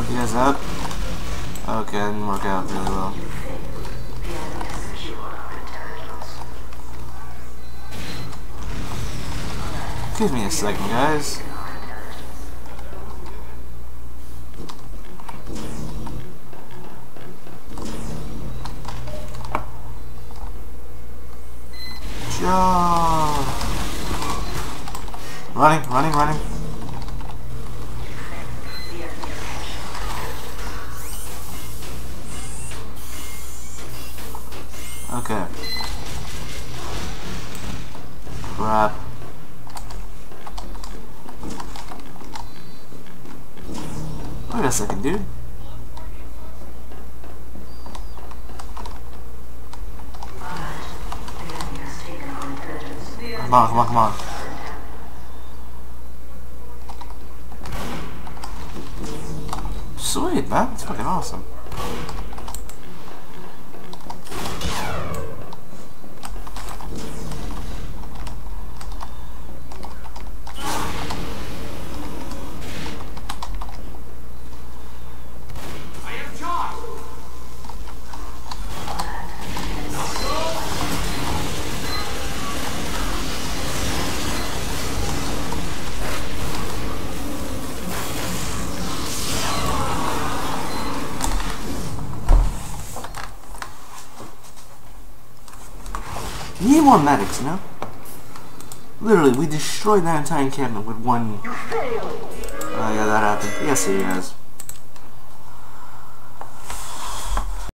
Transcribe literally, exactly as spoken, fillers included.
Help you guys out. Okay, that didn't work out really well. Give me a second, guys. Joe! Running, running, running. Okay. Crap. Wait a second, dude. Come on, come on, come on. Sweet, man. That's fucking awesome. We need more medics, you know? Literally, we destroyed that entire encampment with one... Oh yeah, that happened. Yes, it has.